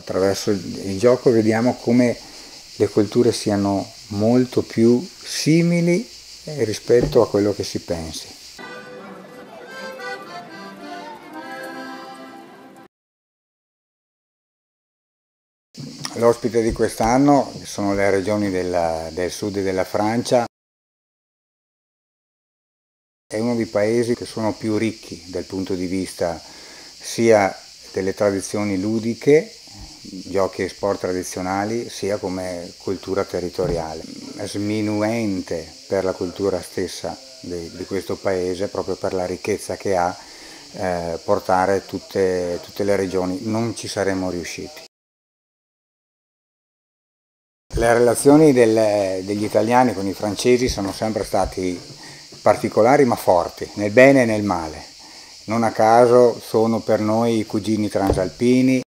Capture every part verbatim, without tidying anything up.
attraverso il gioco vediamo come le culture siano molto più simili rispetto a quello che si pensi. L'ospite di quest'anno sono le regioni della, del sud della Francia. È uno dei paesi che sono più ricchi dal punto di vista sia delle tradizioni ludiche, giochi e sport tradizionali, sia come cultura territoriale. È sminuente per la cultura stessa di, di questo paese, proprio per la ricchezza che ha, eh, portare tutte, tutte le regioni. Non ci saremmo riusciti. Le relazioni del, degli italiani con i francesi sono sempre stati particolari ma forti, nel bene e nel male. Non a caso sono per noi i cugini transalpini.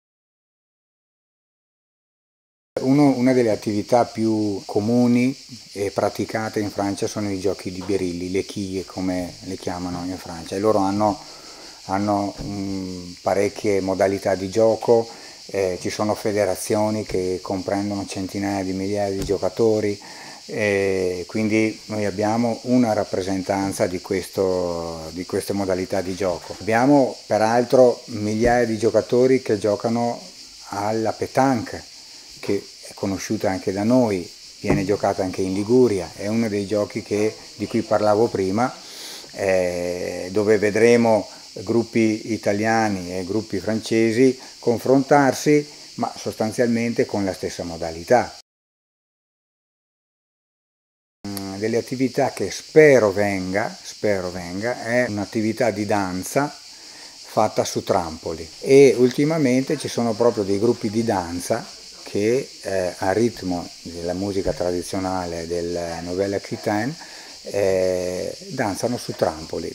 Uno, una delle attività più comuni e praticate in Francia sono i giochi di birilli, le quille come le chiamano in Francia, e loro hanno, hanno um, parecchie modalità di gioco. Eh, ci sono federazioni che comprendono centinaia di migliaia di giocatori, e quindi noi abbiamo una rappresentanza di, questo, di queste modalità di gioco. Abbiamo peraltro migliaia di giocatori che giocano alla pétanque, che è conosciuta anche da noi, viene giocata anche in Liguria, è uno dei giochi che, di cui parlavo prima, eh, dove vedremo gruppi italiani e gruppi francesi confrontarsi, ma sostanzialmente con la stessa modalità. Delle attività che spero venga, spero venga, è un'attività di danza fatta su trampoli, e ultimamente ci sono proprio dei gruppi di danza che eh, a ritmo della musica tradizionale del Nouvelle Aquitaine eh, danzano su trampoli.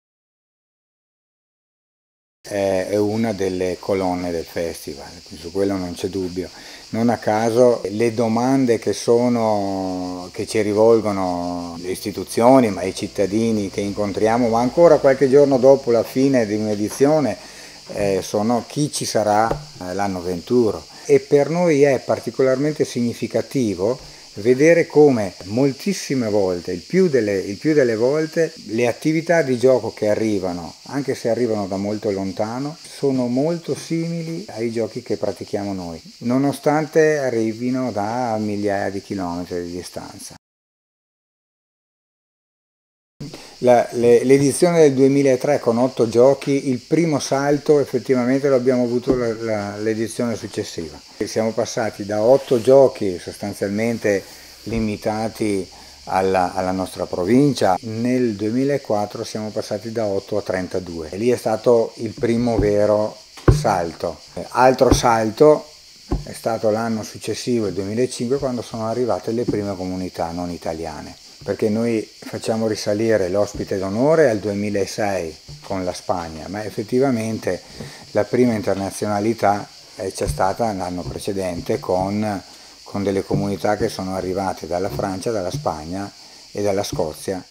È una delle colonne del festival, su quello non c'è dubbio. Non a caso le domande che, sono, che ci rivolgono le istituzioni, ma i cittadini che incontriamo, ma ancora qualche giorno dopo la fine di un'edizione, eh, sono chi ci sarà l'anno venturo. E per noi è particolarmente significativo vedere come moltissime volte, il più, delle, il più delle volte, le attività di gioco che arrivano, anche se arrivano da molto lontano, sono molto simili ai giochi che pratichiamo noi, nonostante arrivino da migliaia di chilometri di distanza. L'edizione del duemilatré con otto giochi, il primo salto effettivamente lo abbiamo avuto l'edizione successiva. Siamo passati da otto giochi sostanzialmente limitati alla, alla nostra provincia, nel duemilaquattro siamo passati da otto a trentadue. E lì è stato il primo vero salto. Altro salto è stato l'anno successivo, il duemilacinque, quando sono arrivate le prime comunità non italiane, perché noi facciamo risalire l'ospite d'onore al duemilasei con la Spagna, ma effettivamente la prima internazionalità c'è stata l'anno precedente con, con delle comunità che sono arrivate dalla Francia, dalla Spagna e dalla Scozia